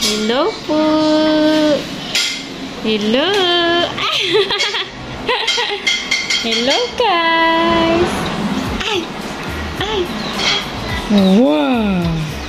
Hello po. Hello. Hello guys. Ay. Ay. Wow.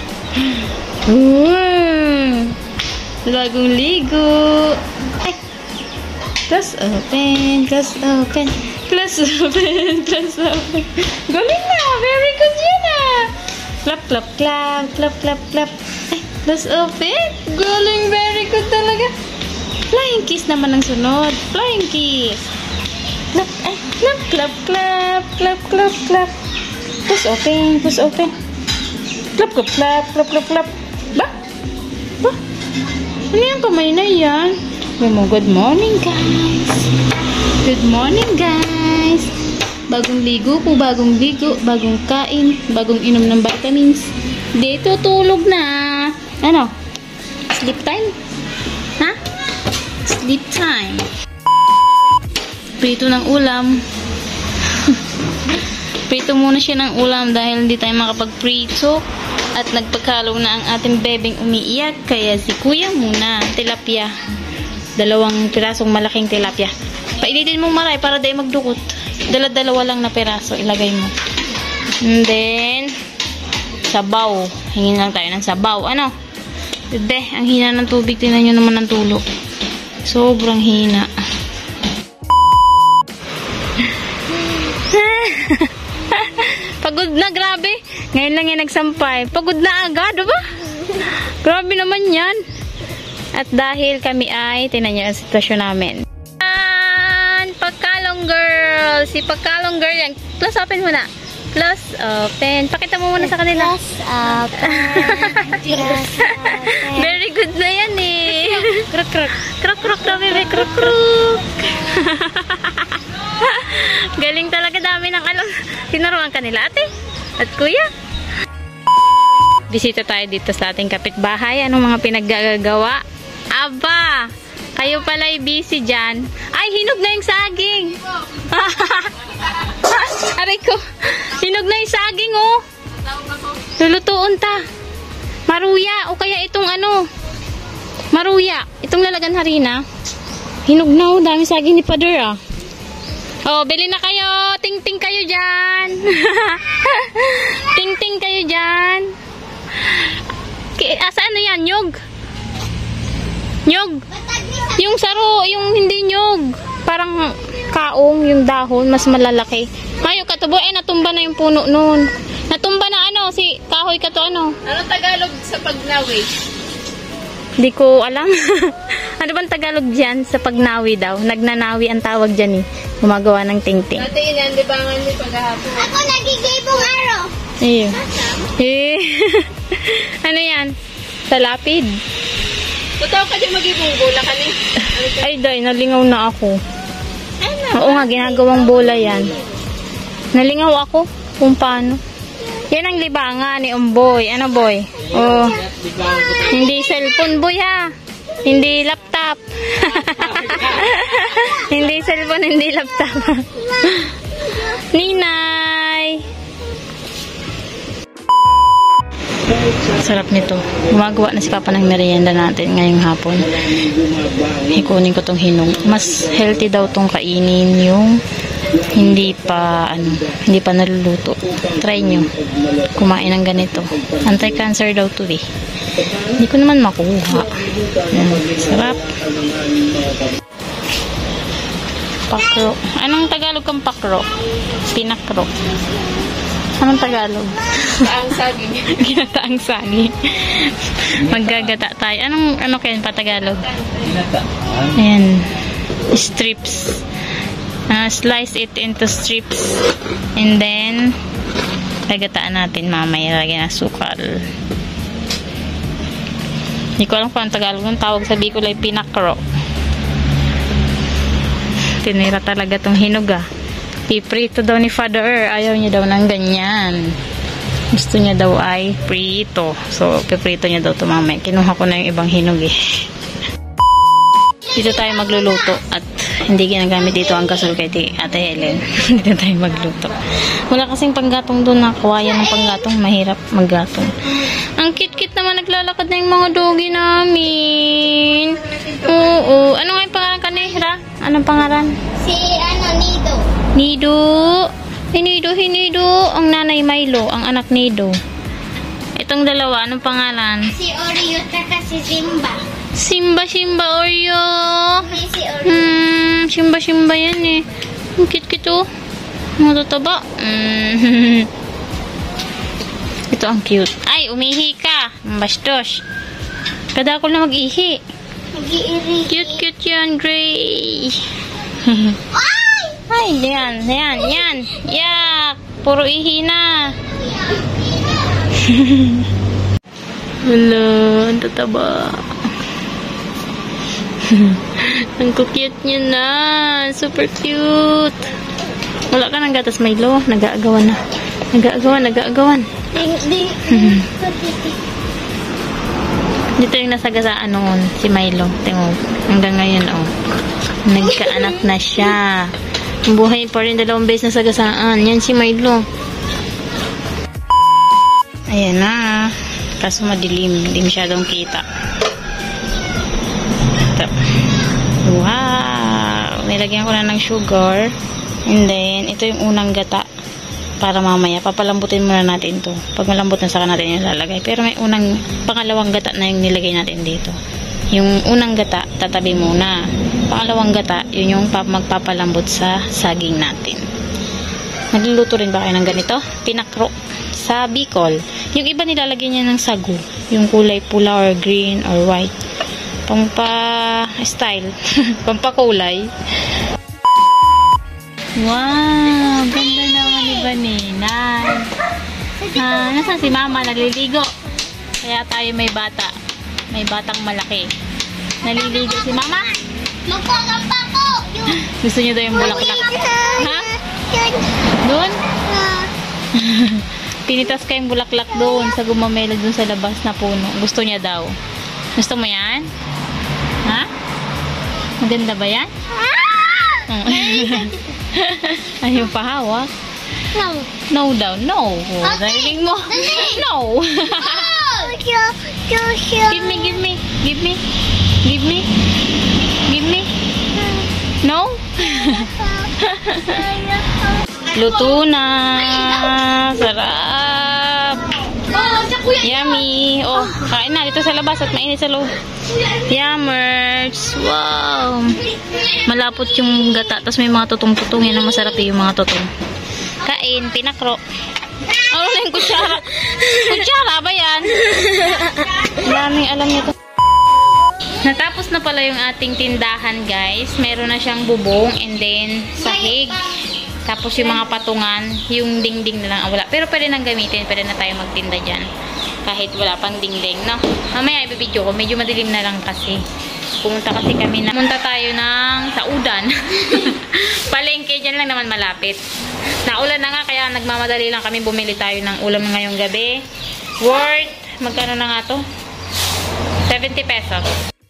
Wow. Bagong ligo. Ay. Close open. Close open. Close open. Close open. Galing na. Very good yun ah. Clap, clap, clap. Clap, clap, clap. Ay. Close open. Galing. Very good talaga. Flying kiss naman ang sunod. Flying kiss. Clap, clap, clap, clap, clap, clap, clap. Close open, close open. Clap, clap, clap, clap, clap, clap. Ba? Ba? Ano yung kamay na yan? Good morning, guys. Good morning, guys. Bagong ligo po, bagong ligo, bagong kain, bagong inom ng vitamins. Dito tulog na. Ano? Sleep time? Ha? Sleep time. Prito ng ulam. Prito muna siya ng ulam dahil hindi tayo makapag-prito. At nagpagkalaw na ang ating bebeng umiiyak. Kaya si kuya muna. Tilapia. 2 pirasong malaking tilapia. Painitin mo maray para di magdukot. Dala-dalawa lang na piraso. Ilagay mo. And then, sabaw. Hingin lang tayo ng sabaw. Ano? Dede, ang hina ng tubig. Tingnan nyo naman ang tulo. Sobrang hina. Pagod na, grabe. Ngayon lang yan nagsampay. Pagod na agad, diba? Grabe naman yan. At dahil kami ay, tingnan nyo ang sitwasyon namin. Pagkalong girl. Si Pagkalong girl yan. Plus open muna. Plus open. Pakita mo muna sa kanila. Plus open. Plus open. Very good na yan eh. Kruk kruk. Kruk kruk na bebe. Kruk kruk. Galing talaga, dami ng alam. Tinuruan kanila ate at kuya. Bisita tayo dito sa ating kapitbahay. Anong mga pinaggagawa? Aba, kayo pala'y busy dyan. Ay, hinog na yung saging. Aray ko, hinog na yung saging oh. Lulutuon ta. Maruya o kaya itong ano. Maruya, itong lalagan harina. Hinog na oh, dami saging ni Pader ah. Oh, bili na kayo. Ting-ting kayo dyan. Ting-ting kayo dyan. Asa ano yan? Nyog? Nyog? Yung saro, yung hindi nyog. Parang kaong, yung dahon, mas malalaki. Mayo katubo, natumba na yung puno nun. Natumba na ano, si kahoy ka to ano. Anong Tagalog sa pagnawi? Di ko alam. Ano bang Tagalog dyan? Sa pagnawi daw. Nagnanawi ang tawag dyan eh. Gumagawa ng ting-ting. Dati inandibangan niyo paghahapon. Ako nagigibong araw. Ayun. Eh. Ano yan? Sa lapid. Totoo ka dyan magiging bola ka ni? Ay, day. Nalingaw na ako. Oo nga, ginagawang bola yan. Nalingaw ako kung paano. Yan ang libangan ni Umboy. Ano, boy? Oh. Hindi cellphone, boy, ha? Hindi laptop. Hindi cellphone, hindi laptop. Ninay! Sarap nito. Gumagawa na si Papa ng merienda natin ngayong hapon. Ikunin ko tong hinog. Mas healthy daw tong kainin yung hindi pa naluluto. Try nyo. Kumain ng ganito. Anti-cancer daw to eh. Hindi ko naman makuha. Sarap. Pakro. Anong Tagalog kang pakro? Pinakro. Anong Tagalog? Ang saging. Ginataang saging. Maggagata tayo. Ano kayo pa Tagalog? Ayan. Strips. Slice it into strips. And then, gagataan natin mamaya. Lagyan ng sukal. Hindi ko alam kung ang Tagalog ng tawag sa Bicol ay pinakro. Tinira talaga tong hinog ah. Piprito daw ni Father. Ayaw niya daw ng ganyan. Gusto niya daw ay prito. So, piprito niya daw ito mamaya. Kinuha ko na yung ibang hinog eh. Dito tayo magluluto. At hindi ginagamit dito ang gasol kay Ate Helen. Dito tayo magluto. Wala kasing panggatong doon na kuwaya ng panggatong. Mahirap maggatong. Ang cute-cute naman naglalakad na yung mga doggy namin. pangalan? Si Nido. Nido. Hinido. Ang nanay Milo, ang anak Nido. Itong dalawa, anong pangalan? Si Oreo at si Simba. Simba, Oreo. Si Oreo. Simba yan eh. Ang cute oh. Matataba. Ito ang cute. Ay, umihi ka. Bastos. Kada ako na mag-ihi. Mag-iiri. Cute yan, Gray. Ay, yan. Yak. Puro ihi na. Wala, ang tataba. Ang cute niya na. Super cute. Wala ka ng gatas, Milo. Nag-aagawan na. Nag-aagawan. Dito yung nasagasaan noon, si Milo. Tingog. Hanggang ngayon, nagkaanak na siya. Buhay pa rin 2 beses na sagasaan. Yan si Milo. Ayan na. Kaso madilim. Hindi masyadong kita. Ito. Wow! Nilagyan ko na ng sugar. And then, ito yung unang gata. Para mamaya, papalambutin muna natin to. Pag malambot na, saka natin yung lalagay. Pero may pangalawang gata na yung nilagay natin dito. Yung unang gata, tatabi muna. Pangalawang gata, yun yung magpapalambot sa saging natin. Nagluluto rin ba kayo ng ganito? Pinakro sa Bicol. Yung iba nilalagyan niya ng sagu. Yung kulay pula or green or white. Pampa-style. Pampakulay. Wow! Ganda naman ni Baninan. Nasaan si Mama? Naliligo. Kaya tayo may bata. May batang malaki. Naliligo si Mama? Magpagapa ko! Gusto niyo daw yung bulaklak. Ha? Doon? Pinitas ka yung bulaklak doon sa gumamela doon sa labas na puno. Gusto niya daw. Gusto mo yan? Ha? Maganda ba yan? Ayaw pa hawak. No daw. No. Narinig mo? No. Give me. No? Luto na. Sarap. Yummy. Oh, kain na dito sa labas at mainit sa loob. Yummers. Wow. Malapot yung gata. Tapos may mga tutong-tutong. Yan ang masarap yung mga tutong. Kain. Pinakro. Ano na yung kutsara? Kutsara ba yan? Daming alam niyo to. Natapos na pala yung ating tindahan, guys. Meron na siyang bubong and then sahig. Tapos yung mga patungan, yung dingding na lang wala. Pero pwede nang gamitin, pwede na tayo magtinda dyan. Kahit wala pang dingding, no? Mamaya ibibidyo ko, medyo madilim na lang kasi. Pumunta tayo ng Saudan. Palengke, dyan lang naman malapit. Naulan na nga, kaya nagmamadali lang kami. Bumili tayo ng ulam ngayong gabi. Worth, magkano na nga to? 70 pesos.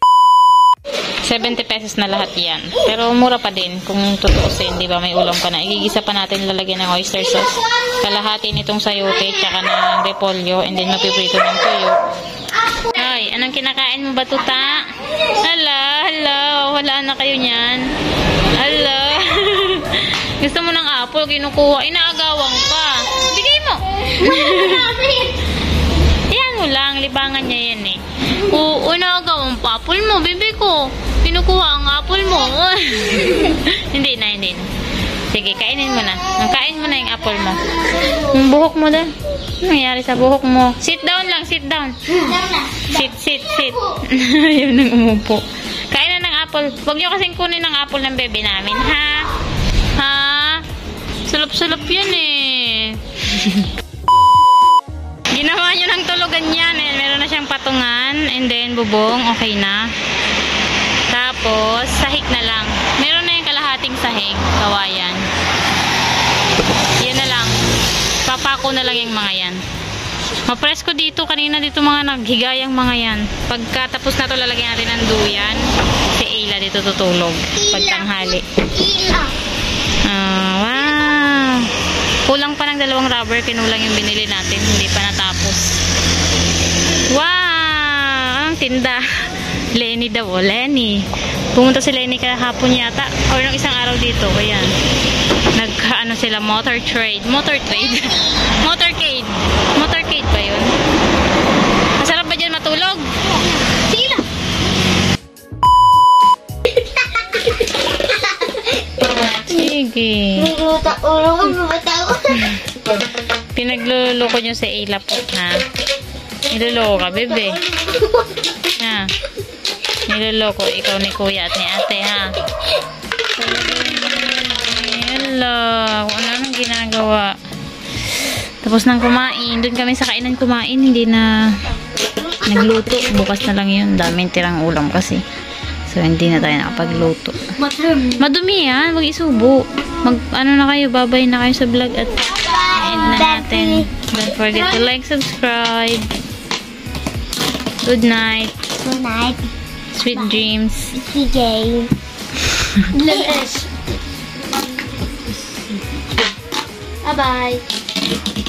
70 pesos na lahat yan. Pero mura pa din kung tutuusin, di ba? May ulam ka na. Igigisa pa natin, lalagyan ng oyster sauce. Kalahati nitong sayote, tsaka ng repolyo, and then mapiprito ng tuyo. Ay, anong kinakain mo ba, tuta? Hala, wala na kayo niyan. Hala. Gusto mo ng apple, kinukuha. Inaagawang ka. Bigay mo. Yan mo lang, libangan niya yan eh. Oo, inaagawang pa apple mo, bebe ko. Kinukuha ang apple mo. Hindi na. Sige, kainin mo na. Kain mo na yung apple mo. Yung buhok mo doon. Ano nangyari sa buhok mo? Sit down lang, sit down. Sit. Ayun nang umupo. Kain na ng apple. Huwag niyo kasing kunin ng apple ng bebe namin, ha? Ha? Sulap-sulap yan eh. Ginawa nyo ng tulugan yan. Meron na siyang patungan. And then, bubong. Okay na. Tapos, sahig na lang. Meron na yung kalahating sahig. Kawayan. Yan na lang. Papako na lang yung mga yan. Mapresko dito. Kanina dito mga naghigayang mga yan. Pagkatapos na to lalagyan natin ng duyan. Si Ayla dito tutulog. Pagtanghali. Wow. Kulang pa ng 2 rubber. Kinulang yung binili natin. Hindi pa natapos. Wow. Ang tinda. Lenny daw. Lenny. Pumunta sila ni kahapon yata. Or nung isang araw dito. Ayan. Nagka-ano sila, motor trade. Motorcade ba yun? Masarap ba dyan matulog? Sige lang. Sige. Ulo. Pinagluloko nyo si Ayla po, ha? Niloloko ka, bebe. Ha? Niloloko ikaw ni kuya at ni ate, ha? Hello. Kung ano nang ginagawa. Tapos nang kumain. Doon kami sa kainan kumain. Hindi na nagluto. Bukas na lang yun. Daming tirang ulam kasi. So, hindi na tayo nakapagluto. Madumi yan. Huwag isubo. Ano na kayo. Babay na kayo sa vlog at end na natin. Don't forget to like, subscribe. Good night. Good night. Sweet dreams. CJ. Bye-bye.